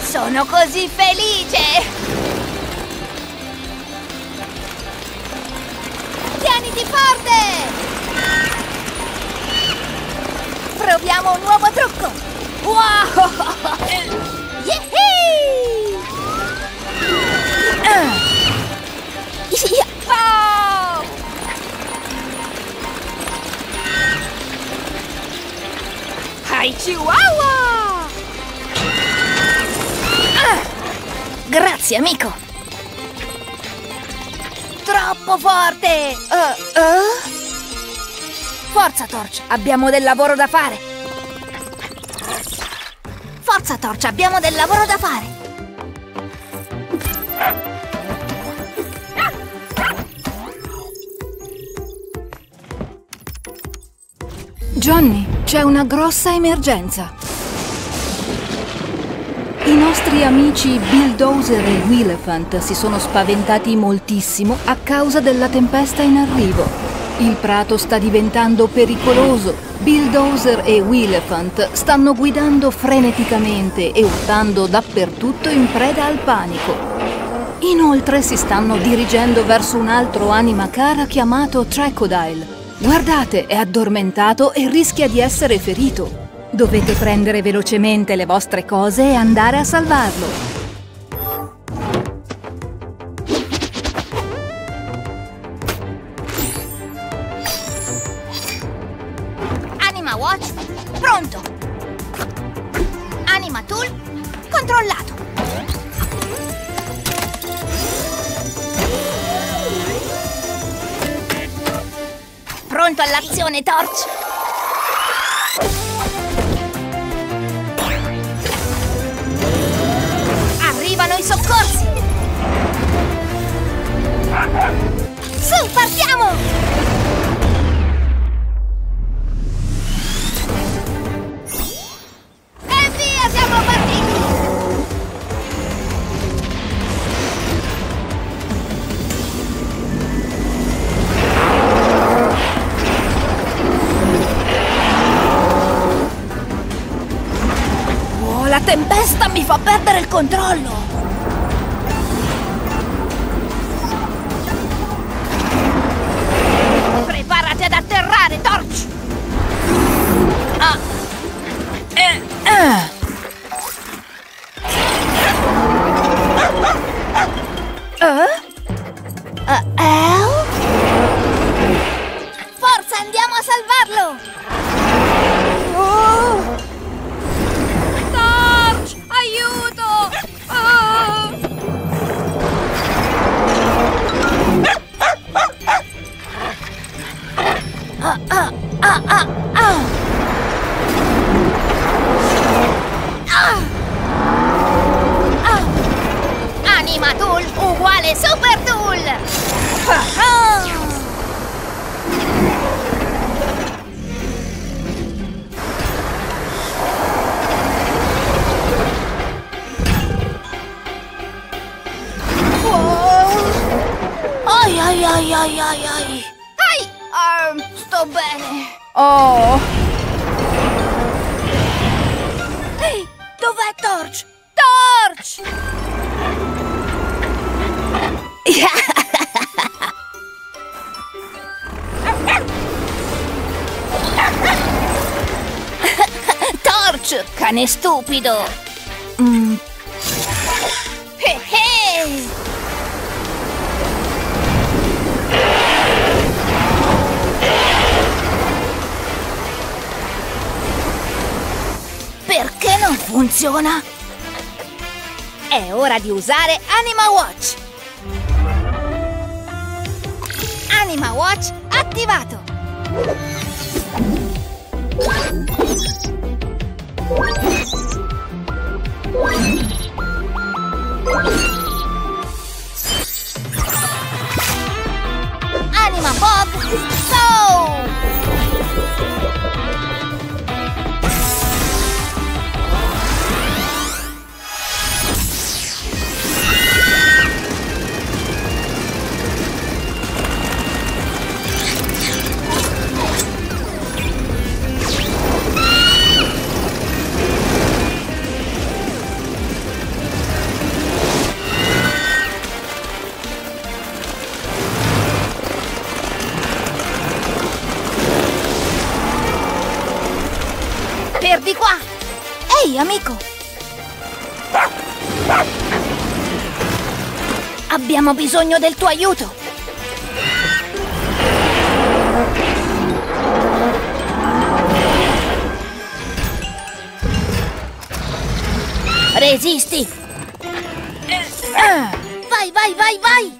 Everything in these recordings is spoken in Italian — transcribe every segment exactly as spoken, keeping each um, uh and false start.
Sono così felice! Tieniti forte! Proviamo un nuovo trucco! Wow! Yehey! Uh. Oh! Hai Chihuahua! Ah! Grazie, amico! Troppo forte! Uh, uh? Forza, Torch! Abbiamo del lavoro da fare! Forza, Torch! Abbiamo del lavoro da fare! Johnny, c'è una grossa emergenza. I nostri amici Bulldozer e Wheelephant si sono spaventati moltissimo a causa della tempesta in arrivo. Il prato sta diventando pericoloso. Bulldozer e Wheelephant stanno guidando freneticamente e urtando dappertutto in preda al panico. Inoltre si stanno dirigendo verso un altro anima cara chiamato Tracodile. Guardate, è addormentato e rischia di essere ferito. Dovete prendere velocemente le vostre cose e andare a salvarlo. Anima Watch, pronto! Anima Tool, controllato! Pronto all'azione, Torch! Arrivano i soccorsi! Su, partiamo! E via, siamo partiti! La tempesta mi fa perdere il controllo! Preparati ad atterrare, Torch! Ah. Eh, eh. Eh? Uh, eh? Forza, andiamo a salvarlo! Oh. Aiuto! Oh! Ah, ah, ah, ah, ah. Ah. Ah. Anima Tool uguale Super Tool! Ah, ah. Ai, ai, ai, ai, ai, ai. Ai, um, sto bene. Oh! Ehi, dov'è Torch? Torch! Torch, cane stupido. Mm. Hey, hey. Perché non funziona? È ora di usare Anima Watch! Anima Watch attivato! Anima Pod Go! Di qua! Ehi, amico! Abbiamo bisogno del tuo aiuto! Resisti! Vai, vai, vai, vai!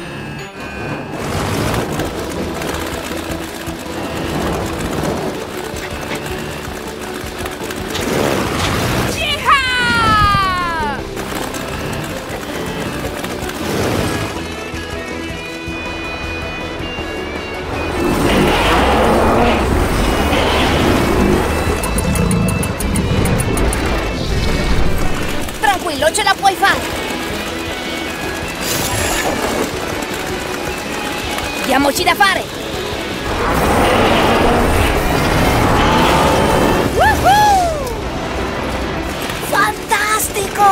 Tranquillo, ce la puoi fare! Diamoci da fare! Woohoo! Fantastico!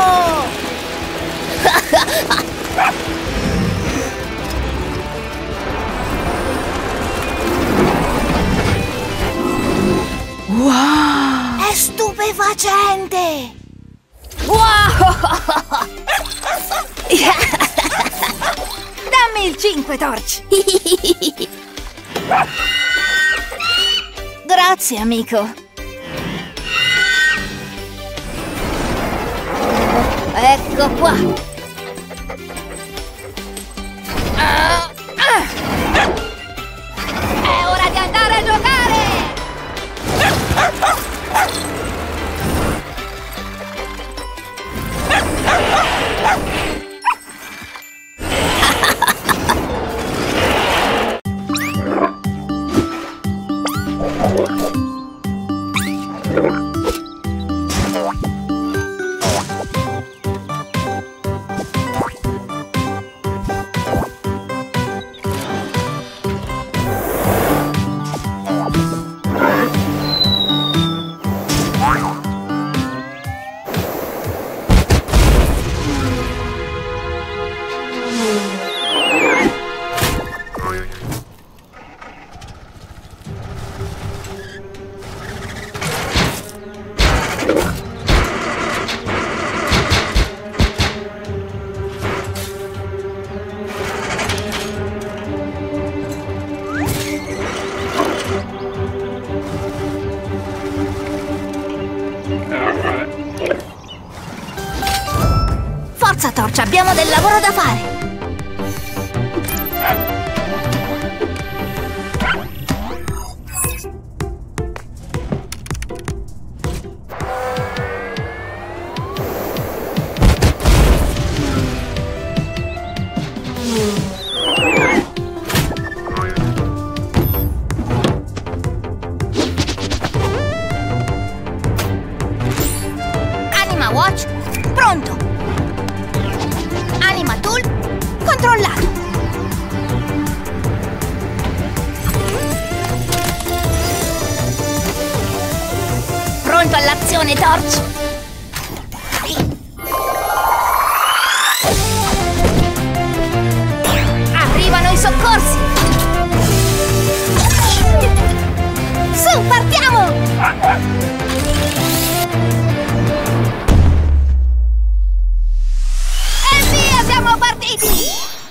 Wow! È stupefacente! Wow! Dammi il cinque, Torch! Grazie, amico! Ecco qua! Ah, ah. È ora di andare a giocare! Forza, Torch, abbiamo del lavoro da fare! Anima Watch, pronto! Anima Tool, controllato! Pronto all'azione, Torch! Arrivano i soccorsi! Su, partiamo! E via, siamo partiti!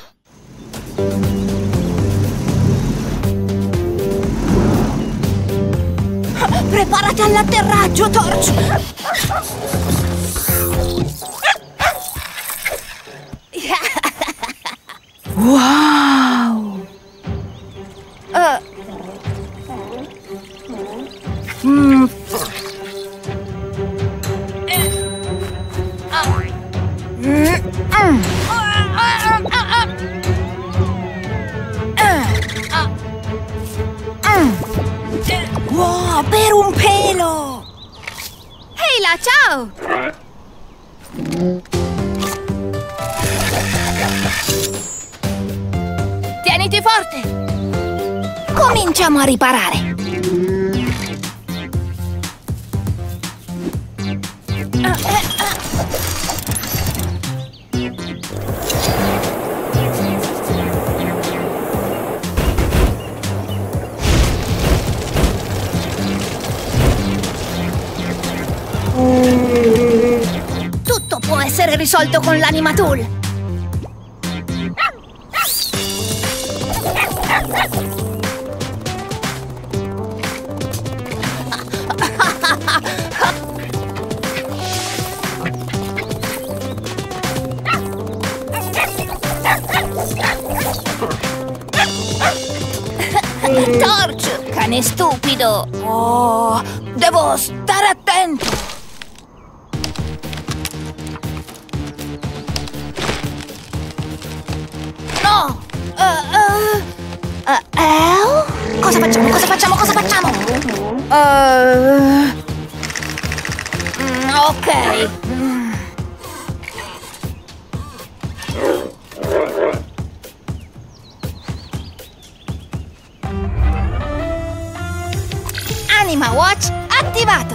Preparati all'atterraggio, Torch! Wow! Uh. Mm. Wow, per un pelo! Ehi là, ciao! Tieniti forte! Cominciamo a riparare! può essere risolto con l'Anima Tool. Torch, cane stupido! Oh, devo stare attento! No! Uh, uh, uh, eh? Cosa facciamo? Cosa facciamo? Cosa facciamo? Uh, mm, ok. Mm. Anima Watch attivato!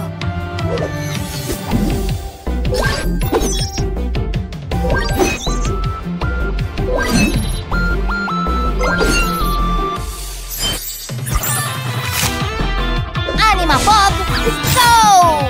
Anima Pop, go!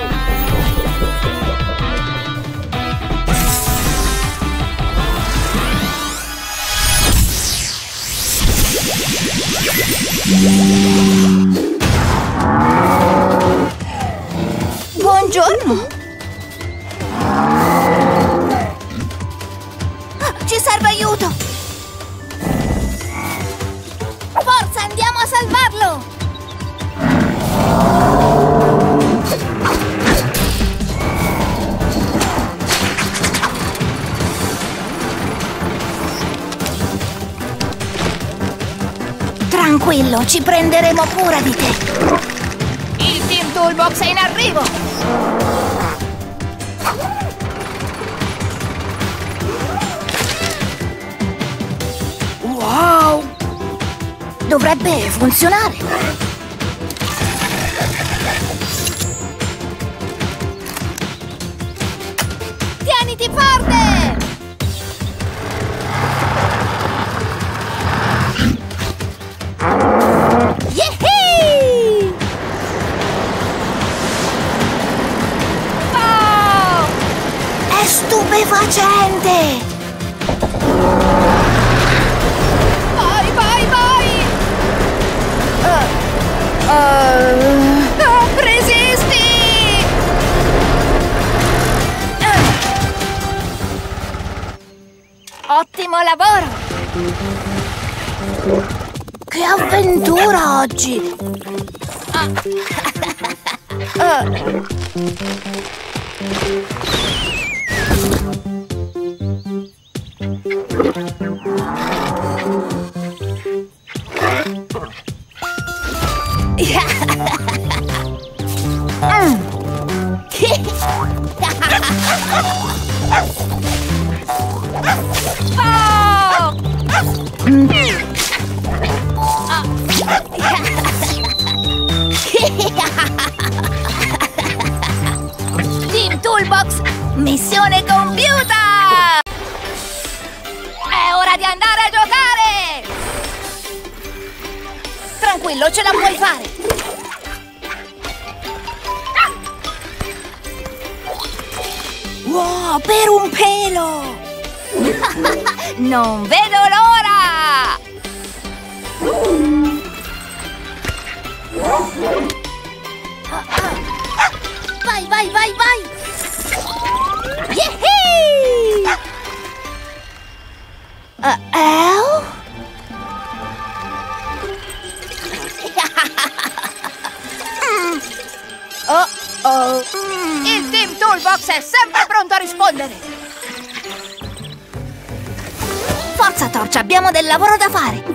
Buongiorno! Ci serve aiuto! Forza, andiamo a salvarlo! Tranquillo, ci prenderemo cura di te! Il Team Toolbox è in arrivo! Wow! Dovrebbe funzionare! Tieniti forte! Yehey! Oh! È stupefacente! Uh, resisti! Uh. Ottimo lavoro! Che avventura oggi! Uh. Uh. Team Toolbox, missione compiuta! È ora di andare a giocare! Tranquillo, ce la puoi fare! Wow, per un pelo! Non vedo l'ora! Vai, vai, vai, vai! Yehey! Uh, oh? Oh, oh. Il Team Toolbox è sempre pronto a rispondere! Forza, Torch, abbiamo del lavoro da fare!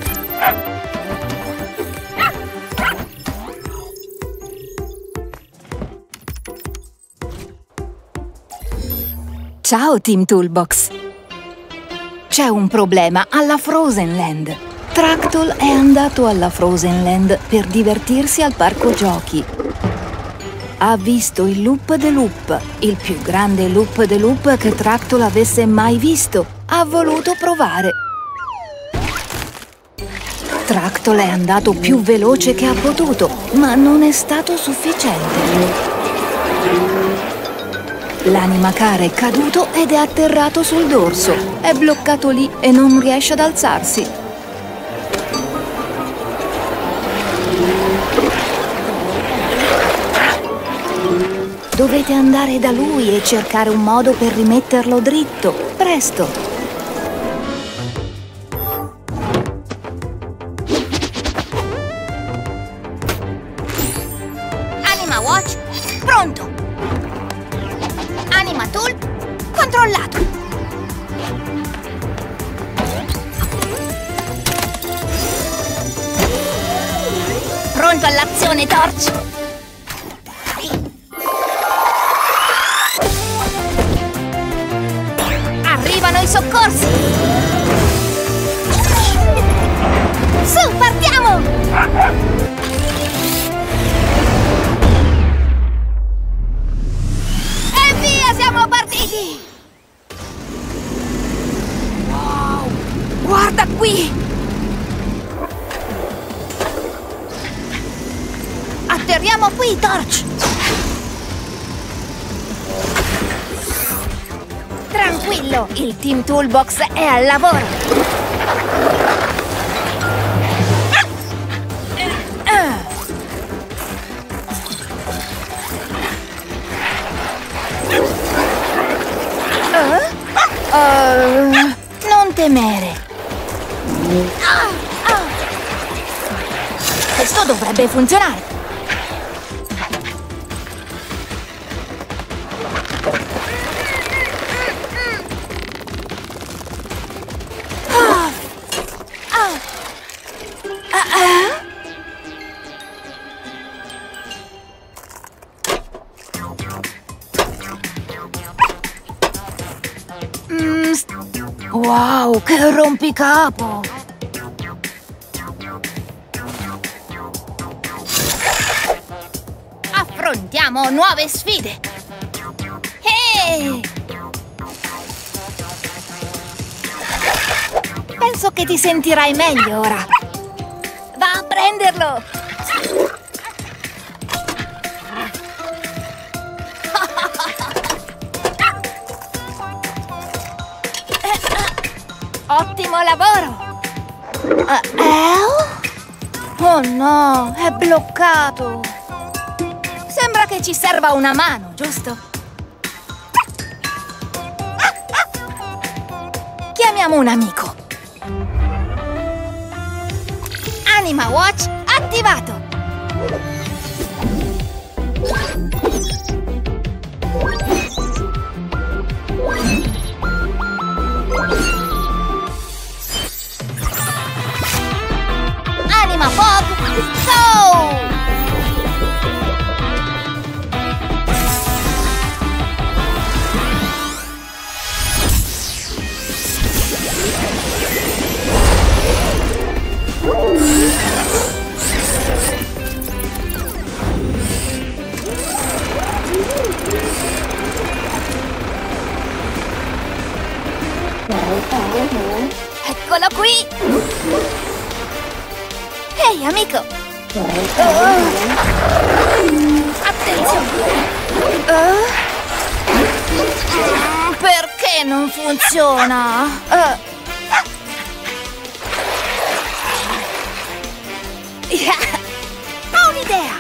Ciao Team Toolbox! C'è un problema alla Frozen Land. Tractol è andato alla Frozen Land per divertirsi al parco giochi. Ha visto il Loop de Loop, il più grande Loop de Loop che Tractol avesse mai visto. Ha voluto provare. Tractol è andato più veloce che ha potuto, ma non è stato sufficiente. L'animacara è caduto ed è atterrato sul dorso. È bloccato lì e non riesce ad alzarsi. Dovete andare da lui e cercare un modo per rimetterlo dritto. Presto! Anima Watch, pronto! Anima Tool, controllato! Pronto all'azione, Torch! Arrivano i soccorsi! Su, partiamo! E via, siamo partiti! Wow! Guarda qui! Atterriamo qui, Torch! Tranquillo, il Team Toolbox è al lavoro! Uh, uh, non temere. Ah, ah. Questo dovrebbe funzionare. Ah, ah. Ah, ah. Mm, wow, che rompicapo! Affrontiamo nuove sfide! Hey! Penso che ti sentirai meglio ora! Va a prenderlo! Ottimo lavoro! Uh, eh? Oh no, è bloccato! Sembra che ci serva una mano, giusto? Chiamiamo un amico! Anima Watch attivato! Anima Fog, go! Eccolo qui! Ehi, amico! Oh. Attenzione! Uh. Perché non funziona? Uh. Yeah. Ho un'idea!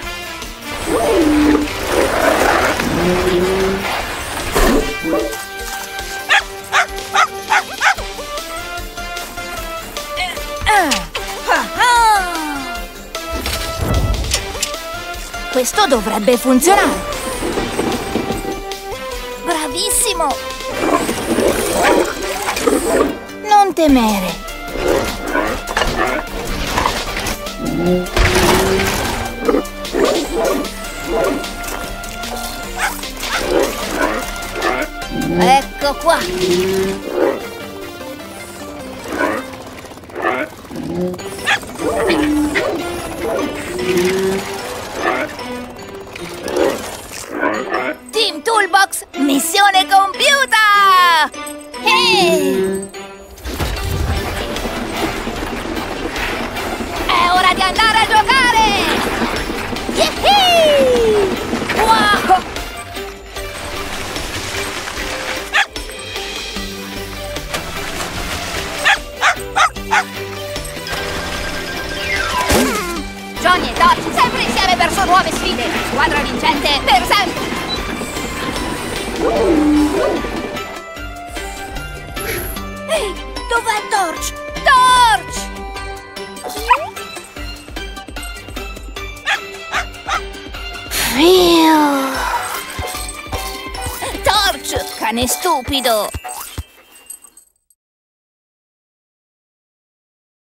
Questo dovrebbe funzionare. Bravissimo! Non temere. Ecco qua. Team Toolbox, missione compiuta! Hey! È ora di andare a giocare! Yee-hee! Wow! Torch, cane stupido!